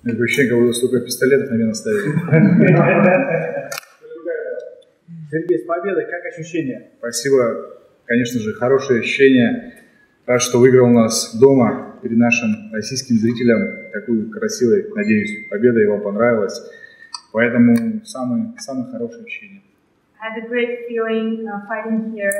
Такое ощущение, как будто столько пистолетов на меня наставили. Сергей, с победой, как ощущения? Спасибо. Конечно же, хорошее ощущение. Рад, что выиграл у нас дома перед нашим российским зрителям такую красивую, надеюсь, победу, и вам понравилось. Поэтому самое хорошее ощущение. I had a great feeling fighting here.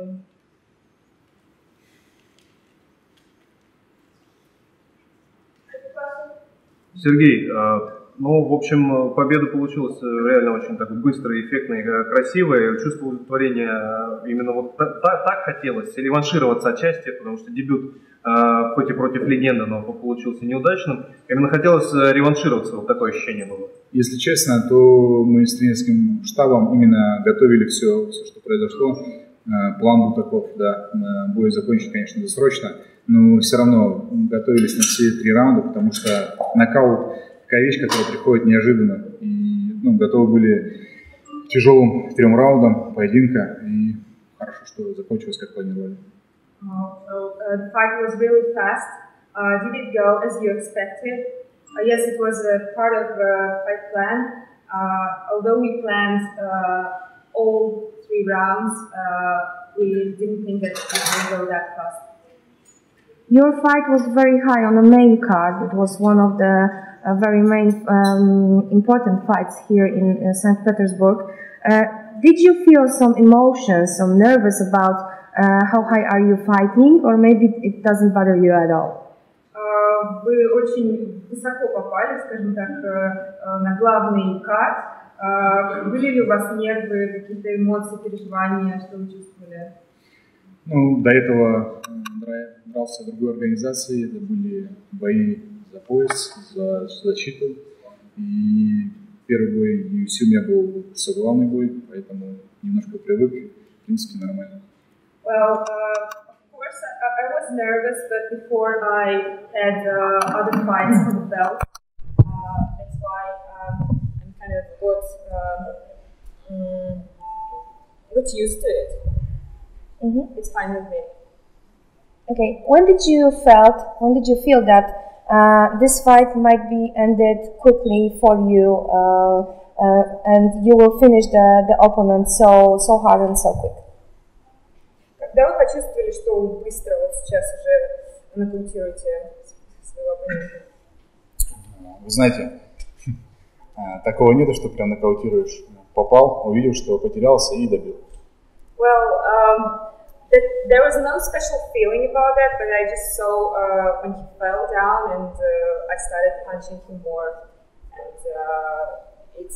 Сергей, ну, в общем, победа получилась реально очень так быстрой, эффектной, красивой. Чувство удовлетворения именно вот так хотелось, реваншироваться отчасти, потому что дебют, хоть и против легенды, но получился неудачным. Именно хотелось реваншироваться, вот такое ощущение было. Если честно, то мы с тренерским штабом именно готовили все, что произошло. План был таков, да, бой закончить, конечно, досрочно, но все равно готовились на все 3 раунда, потому что нокаут – такая вещь, которая приходит неожиданно. И готовы были к тяжелым 3 раундам поединка, и хорошо, что закончилось, как планировали. The fight was really fast. Did it go as you expected? Yes, it was a part of the fight plan. Although we planned all 3 rounds, we didn't think that it would go that fast. Your fight was very high on the main card. It was one of the very main important fights here in St. Petersburg. Did you feel some emotions, some nervous about how high are you fighting, or maybe it doesn't bother you at all? Вы очень высоко попали, скажем так, на главный карт. Были ли у вас нервы, какие-то эмоции, переживания, что вы чувствовали? До этого дрался в другой организации, это были бои за пояс, за защиту. И первый бой UFC у меня был главный бой, поэтому немножко привык, в принципе, нормально. Well, of course, I was nervous, but before I had other fights for the belt, that's why I'm kind of got used to it. It's fine with me. Okay, when did you feel that this fight might be ended quickly for you, and you will finish the opponent so hard and so quick? Когда вы почувствовали, что вы быстро вот сейчас уже нокаутируете своего оппонента? Вы знаете, такого нету, что прям нокаутируешь. Попал, увидел, что потерялся и добил. Well, there was no special feeling about that, but I just saw when he fell down and I started punching him more, and it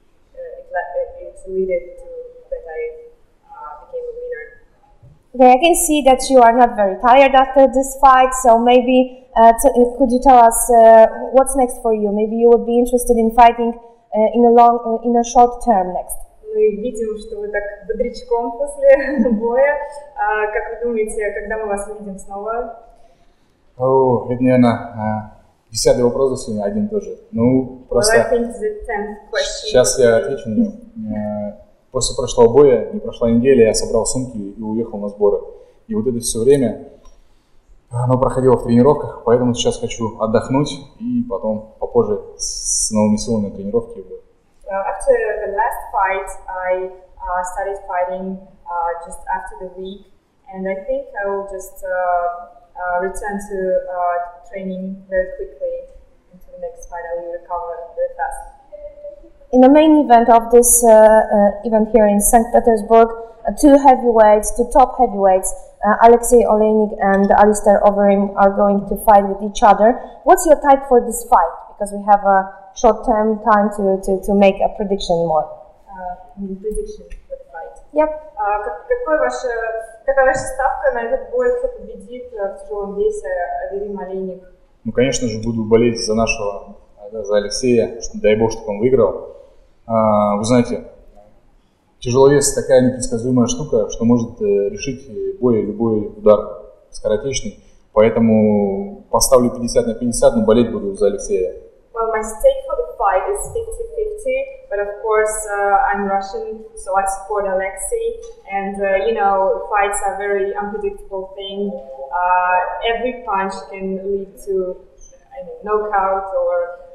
led to that I became a winner. Okay, I can see that you are not very tired after this fight, so maybe could you tell us what's next for you? Maybe you would be interested in fighting in a short term next. Мы видим, что вы так бодрячком после боя. Как вы думаете, когда мы вас увидим снова? Это, наверное, 10-й вопрос за сегодня, один тоже. Просто сейчас я отвечу на него. После прошлого боя, не прошла неделя, я собрал сумки и уехал на сборы. И вот это все время оно проходило в тренировках, поэтому сейчас хочу отдохнуть и потом попозже с новыми силами на тренировке. After the last fight, I started fighting just after the week, and I think I will just return to training very quickly into the next fight. I will recover very fast. In the main event of this event here in St. Petersburg, 2 heavyweights, 2 top heavyweights, Alexei Oleinik and Alistair Overeem are going to fight with each other. What's your type for this fight? Because we have a short-term time to make a prediction more. Prediction for the fight. Yep. Какая ваша ставка на этот бой, кто победит в тяжелом весе, Overeem, Oleinik? Конечно же, буду болеть за нашего, за Алексея, дай бог, чтобы он выиграл. Вы знаете, тяжеловес такая непредсказуемая штука, что может решить бой любой удар скоротечный. Поэтому поставлю 50 на 50, но болеть буду за Алексея. Well, my stake for the fight is 50-50, but of course I'm Russian, so I support Alexei. And fights are very unpredictable thing. Every punch can lead to knockout or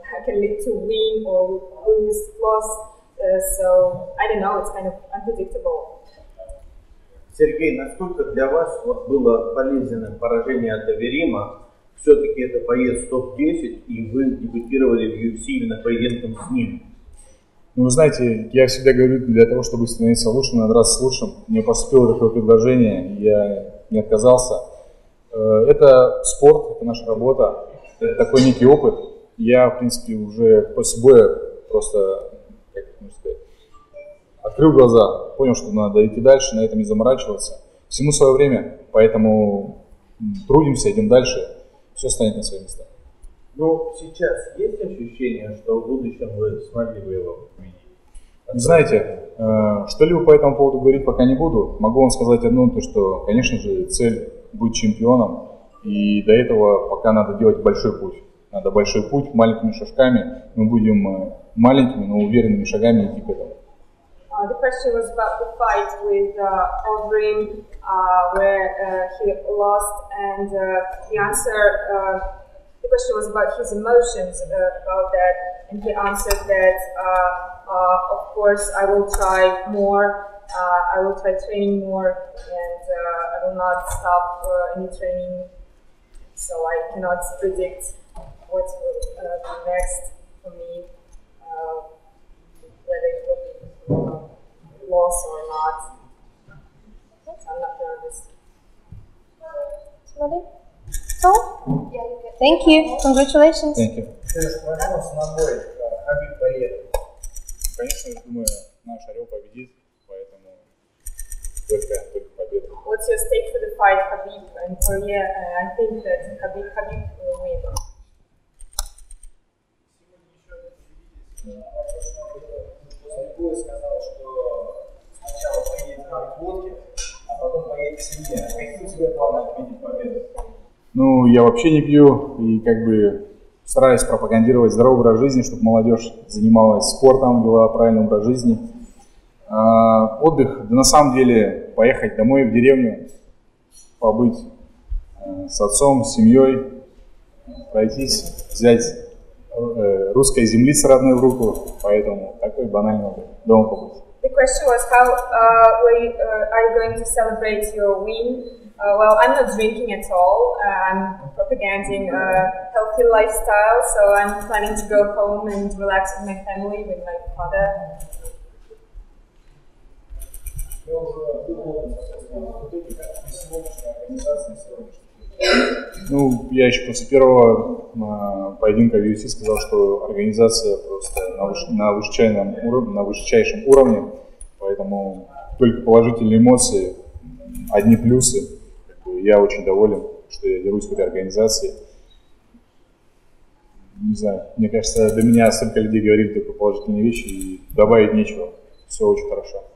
can lead to win or lose, loss. So I don't know. It's kind of unpredictable. Сергей, насколько для вас вот было болезненным поражение от Эверима? Все-таки это боец топ-10, и вы дебютировали в UFC именно поединком с ним. Ну, вы знаете, я всегда говорю, для того, чтобы становиться лучшим, надо драться с лучшим. Мне поступило такое предложение, я не отказался. Это спорт, это наша работа, это такой некий опыт. Я, в принципе, уже после боя просто, как можно сказать, открыл глаза, понял, что надо идти дальше, на этом не заморачиваться. Всему свое время, поэтому трудимся, идем дальше, все станет на свои места. Ну, сейчас есть ощущение, что в будущем вы смогли бы его победить? Знаете, что-либо по этому поводу говорить пока не буду. Могу вам сказать одно, то что, конечно же, цель быть чемпионом, и до этого пока надо делать большой путь. Надо большой путь, маленькими шажками. Мы будем маленькими, но уверенными шагами идти к этому. The question was about the fight with Overeem, where he lost, and the answer, the question was about his emotions about that, and he answered that, of course, I will try more, I will try training more, and I will not stop any training, so I cannot predict what will be next for me, whether it will be loss or not. So I'm not sure of this. Somebody? Oh? Thank you. Congratulations. Thank you. Вопрос на бой. Хабиб поедет. Конечно, я думаю, наш Орел победит, поэтому только победа. What's your stake for the fight, Khabib and Poirier? I think that Khabib will win. Бой сказал, что сначала поедет на водке, а потом поедет к семье. Какие у тебя планы отметить победу? Ну, я вообще не пью и как бы стараюсь пропагандировать здоровый образ жизни, чтобы молодежь занималась спортом, вела правильный образ жизни. Отдых, да на самом деле, поехать домой в деревню, побыть с отцом, с семьей, пройтись, взять русской землицы родной в руку, поэтому такой банальный отдых, дома побыть. The question was how are you going to celebrate your win? Well, I'm not drinking at all. I'm propagating a healthy lifestyle, so I'm planning to go home and relax with my family, with my father. Ну, я еще после первого поединка в UFC сказал, что организация просто на высочайшем уровне, поэтому только положительные эмоции, одни плюсы. Я очень доволен, что я дерусь в этой организации. Не знаю, мне кажется, до меня столько людей говорили только положительные вещи, и добавить нечего. Все очень хорошо.